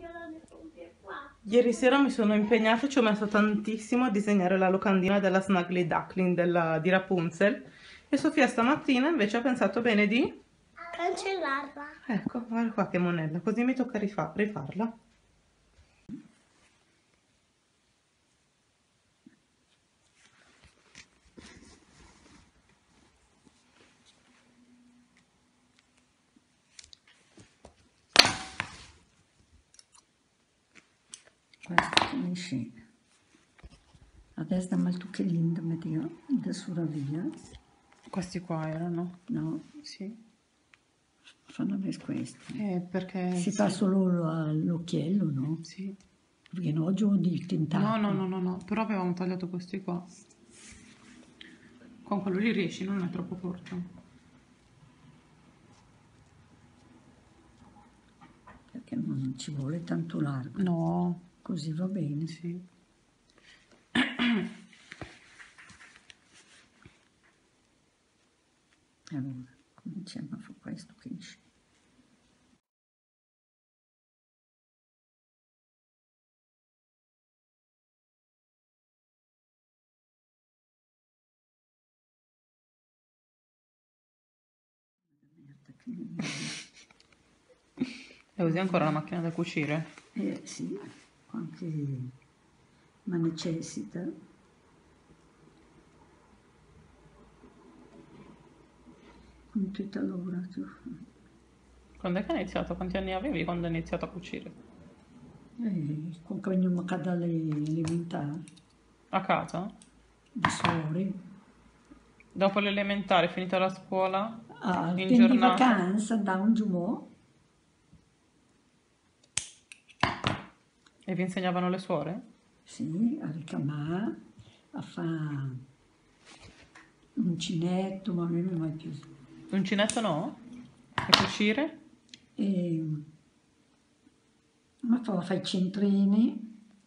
Ieri sera mi sono impegnata e ci ho messo tantissimo a disegnare la locandina della Snuggly Duckling di Rapunzel, e Sofia stamattina invece ha pensato bene di cancellarla. ecco, guarda qua che monella, così mi tocca rifarla. Questo finisce. Adesso dammi il che lindo, medio, da sulla via. Questi qua erano? No, Sì. fanno per questo. Perché Si fa solo all'occhiello, no? Sì. Perché no, giù di tintato. No, però avevamo tagliato questi qua. Con quello lì riesci, non è troppo corto. Perché non ci vuole tanto largo. No. Così va bene. Sì. Allora, cominciamo a fare questo che esce. E usi ancora la macchina da cucire? Sì, anche ma necessita. Con tutta l'ora. Quando è che hai iniziato? Quanti anni avevi quando hai iniziato a cucire? Con ognuno che dalle elementari, A casa? di suori. Dopo l'elementare, finita la scuola? Al In tempo di giornata? vacanza andavo giù. E vi insegnavano le suore? Sì, a ricamare, a fare uncinetto, ma a me non è mai più. L'uncinetto no? E cucire? E, ma poi fai i centrini,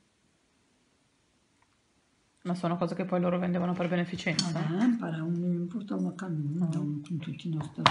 Ma sono cose che poi loro vendevano per beneficenza? la lampada, un input, ma con tutti i nostri.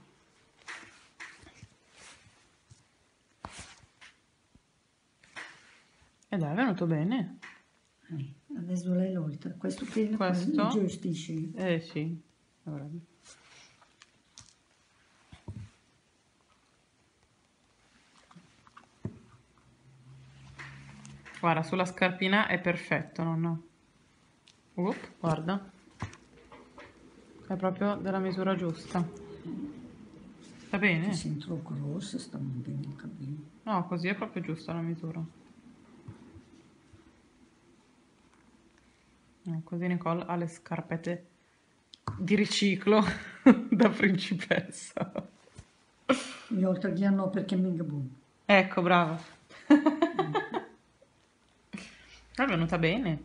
E dai, è venuto bene. Adesso lei l'oltre, questo qui Questo? gestisce. Sì. Allora. Guarda, sulla scarpina è perfetto, nonno. Guarda. È proprio della misura giusta. Sta bene? Che sento grosso, stanno bene i capelli. No, così è proprio giusta la misura. Così Nicole ha le scarpette di riciclo da principessa. Io oltre che no perché mi buono. Ecco, brava. È venuta bene.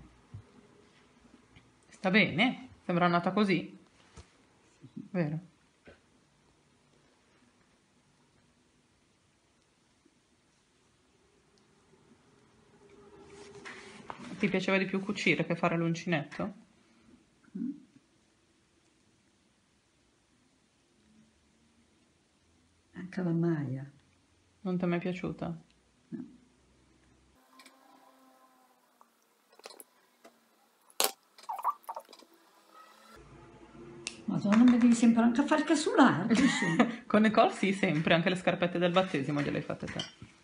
Sta bene. Sembra nata così. Vero? Ti piaceva di più cucire che fare l'uncinetto? Anche la maglia. Non ti è mai piaciuta? No. Madonna, mi devi sempre anche far casolare. Con Nicole sì, sempre. Anche le scarpette del battesimo gliele hai fatte te.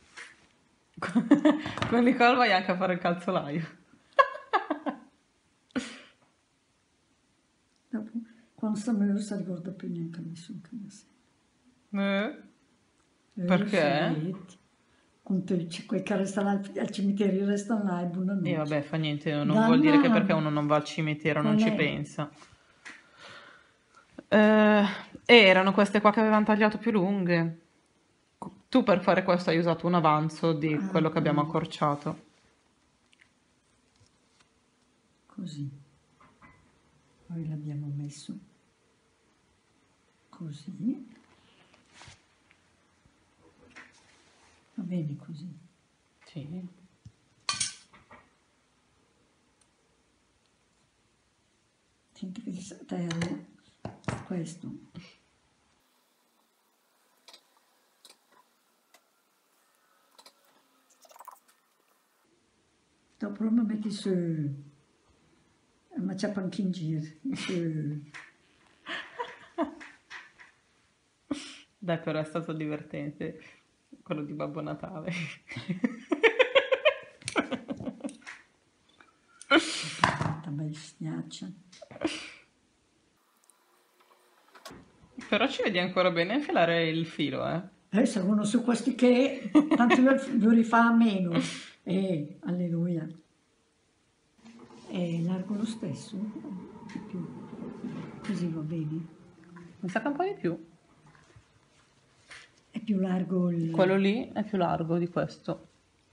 Con Nicole vai anche a fare il calzolaio. Dopo, quando sta meglio, si ricorda più neanche nessuno che mi Eh? Perché? sì, con quei che restano al cimitero restano là e buonanotte. E vabbè, fa niente, non vuol dire che perché uno non va al cimitero non ci pensa. Erano queste qua che avevano tagliato più lunghe. Tu per fare questo hai usato un avanzo di quello che abbiamo accorciato. Così. Poi l'abbiamo messo così. Va bene così. Sì. Senti che terra questo. Dopo lo metti su, ma c'è anche in giro, su. Dai, però è stato divertente quello di Babbo Natale. Tanta bestia. Però ci vedi ancora bene a infilare il filo, eh? Sono su questi che tanto lo rifà a meno. Alleluia. È largo lo stesso? Di più. Così va bene. Mi sa che un po' di più. È più largo il... Quello lì è più largo di questo.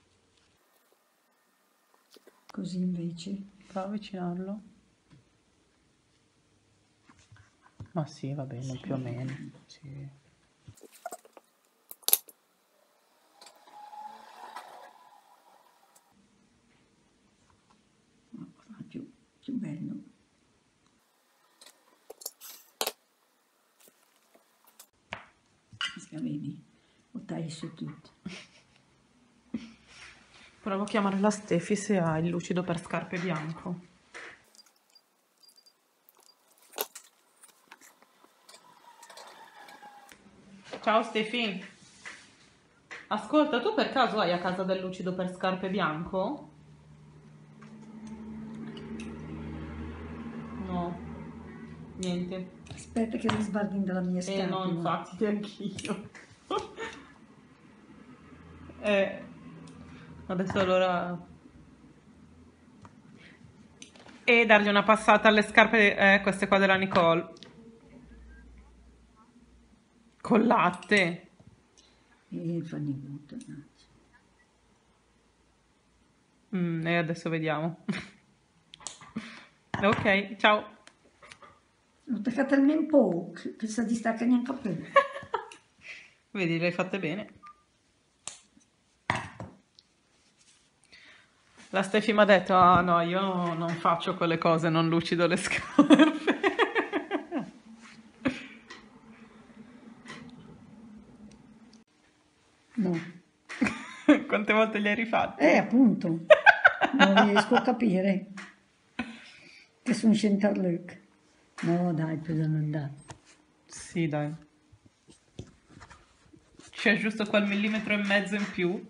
Così invece. Prova a avvicinarlo. Ma sì, va bene, più o meno. Sì. Più bello. Vedi? Lo tagli su tutto. Provo a chiamare la Stefi se ha il lucido per scarpe bianco. Ciao Stefi. Ascolta, tu per caso hai a casa del lucido per scarpe bianco? No, niente. Aspetta che risbaldin dalla mia scarpa. No, infatti, anch'io. Adesso allora... E dargli una passata alle scarpe, queste qua della Nicole. Col latte. E fa niente. E adesso vediamo. Ok, ciao. L'ho attaccata almeno un po', che si distacca neanche più. Vedi, le hai fatte bene. La Stefi mi ha detto, ah no, io non faccio quelle cose, non lucido le scarpe. No. Quante volte li hai rifatti? Appunto. Non riesco a capire. Che sono Centerluc. No, dai, bisogna andare. Sì, dai. C'è giusto quel millimetro e mezzo in più.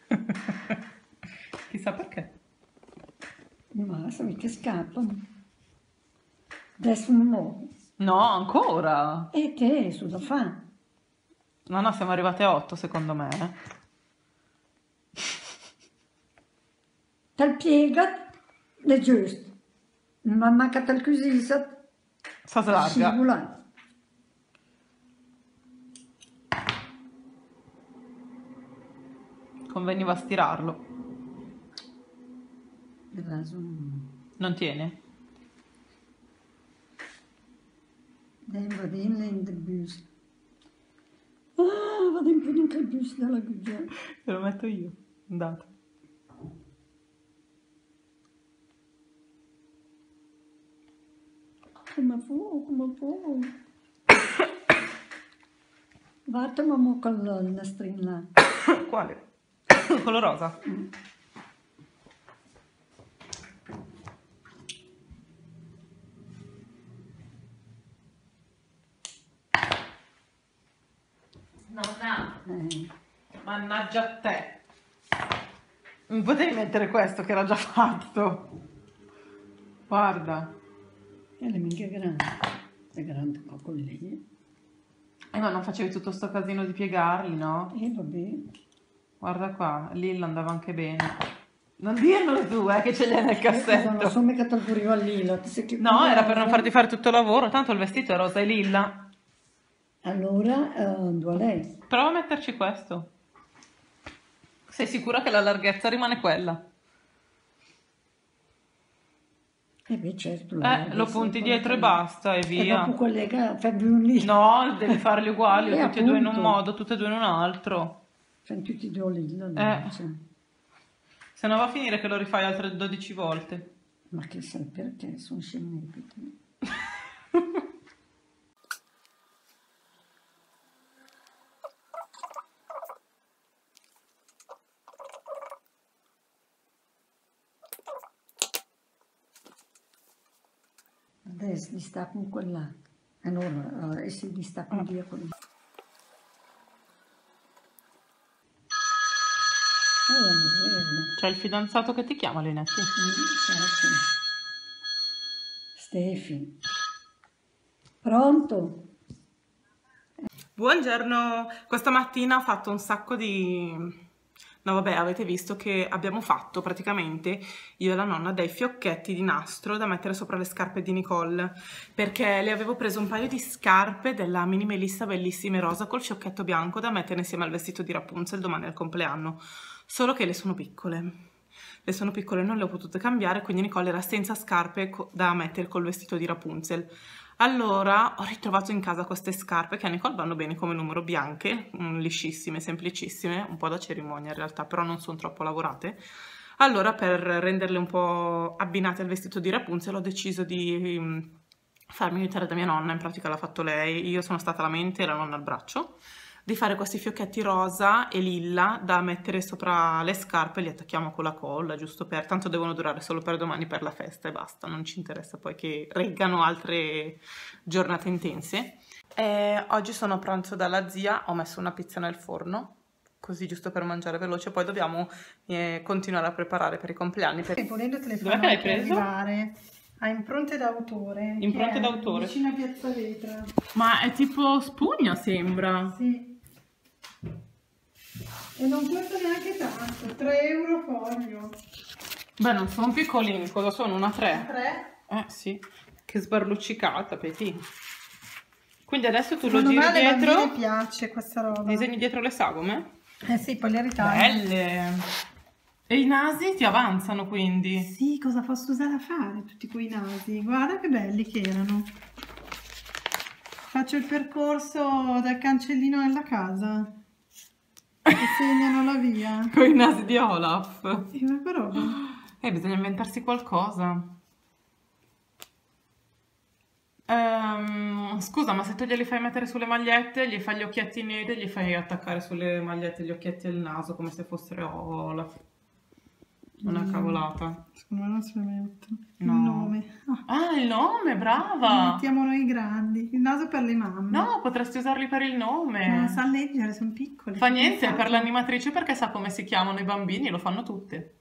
Chissà perché. Ma se mica scappano. Adesso non ho. No, ancora. E che su da fa? No, no, siamo arrivate a 8 secondo me. Tal piega, è giusto. Ma manca tal così, Sa slarga. scivola. Conveniva stirarlo. Il vaso Non tiene? vado in del bus. Vado in più anche il bus della guida. Te lo metto io. Andate. Come fu? Guarda mamma con il nastrino là. Quale? Quello rosa. Nonna, mannaggia a te. Non potevi mettere questo che era già fatto. Guarda. E le minchia grande. È grande con lì. Ma non facevi tutto sto casino di piegarli, no? Vabbè. Guarda qua, Lilla andava anche bene. Non dirlo tu, che ce l'hai nel cassetto. Non so mica te il a lilla. No, era per non farti fare tutto il lavoro, tanto il vestito è rosa e lilla. Allora, dove lei? Prova a metterci questo. Sei sicura che la larghezza rimane quella? Beh, certo. Lo punti dietro e basta e E via. dopo collega, fai più lì. No, devi farli uguali, tutti e due in un appunto. modo, tutti e due in un altro. Fanno tutti e due lì. Se no va a finire che lo rifai altre 12 volte. Ma che sai perché? Sono scemmetti. Adesso distacco con quella. No, e si distacco via con miseria. C'è il fidanzato che ti chiama, Linetti? Certo. Stefi. Pronto? Buongiorno, questa mattina ho fatto un sacco di... No vabbè, avete visto che abbiamo fatto praticamente, io e la nonna, dei fiocchetti di nastro da mettere sopra le scarpe di Nicole, perché le avevo preso un paio di scarpe della Minimalista bellissime rosa col fiocchetto bianco da mettere insieme al vestito di Rapunzel domani al compleanno, solo che le sono piccole. Le sono piccole, non le ho potute cambiare, quindi Nicole era senza scarpe da mettere col vestito di Rapunzel. Allora ho ritrovato in casa queste scarpe che a Nicole vanno bene come numero, bianche, liscissime, semplicissime, un po' da cerimonia in realtà, però non sono troppo lavorate. Allora per renderle un po' abbinate al vestito di Rapunzel ho deciso di farmi aiutare da mia nonna, in pratica l'ha fatto lei, io sono stata la mente e la nonna al braccio, di fare questi fiocchetti rosa e lilla da mettere sopra le scarpe, li attacchiamo con la colla, giusto per, tanto devono durare solo per domani per la festa e basta, non ci interessa poi che reggano altre giornate intense. Oggi sono a pranzo dalla zia, ho messo una pizza nel forno, così giusto per mangiare veloce, poi dobbiamo continuare a preparare per i compleanni. E volendo te le Dov'è fanno che l'hai anche preso? arrivare a Impronte d'autore. Impronte che è d'autore. Vicino a Piazza Vetra. Ma è tipo spugna sembra. Sì. E non costa neanche tanto, 3 euro foglio. Beh, non sono piccolini, cosa sono? Una 3? 3? Sì, che sbarluccicata, Peti. Quindi adesso tu lo Secondo giri me alle dietro, bambine piace questa roba. disegni dietro le sagome? Eh sì, poi le ritagli. Belle! E i nasi ti avanzano quindi? Sì, cosa posso usare a fare tutti quei nasi? Guarda che belli che erano. Faccio il percorso dal cancellino alla casa. Che segnano la via. Con i nasi di Olaf. Sì, ma che roba. Bisogna inventarsi qualcosa. Scusa, ma se tu glieli fai mettere sulle magliette, gli fai gli occhietti neri, gli fai attaccare sulle magliette gli occhietti e il naso come se fossero Olaf. Una cavolata. Secondo me non se lo metto. No. Il nome. Ah, il nome, Lo brava! mettiamo noi grandi. Il naso per le mamme. No, potresti usarli per il Ma nome. non sa leggere, sono piccoli. Fa niente, è per l'animatrice perché sa come si chiamano i bambini, lo fanno tutte.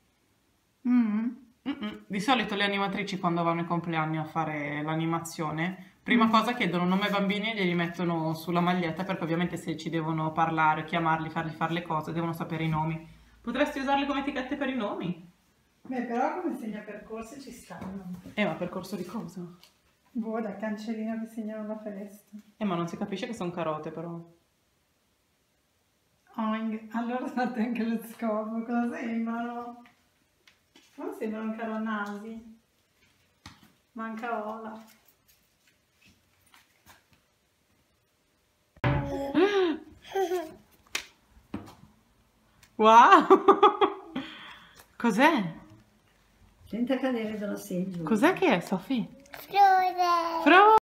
Di solito le animatrici quando vanno ai compleanni a fare l'animazione, prima cosa chiedono nome ai bambini e glieli mettono sulla maglietta perché ovviamente se ci devono parlare, chiamarli, fargli fare le cose, devono sapere i nomi. Potresti usarli come etichette per i nomi? Beh, però come segna percorsi ci stanno. Ma percorso di cosa? Boh, da cancellino che segnano la festa. Ma non si capisce che sono carote però. Oing. Allora fate anche lo scopo. Cosa sembrano? Non sembrano caronasi. Manca Ola. Wow! Cos'è? Senza cadere dalla seggiola. Cos'è che è, Sofì? Flore.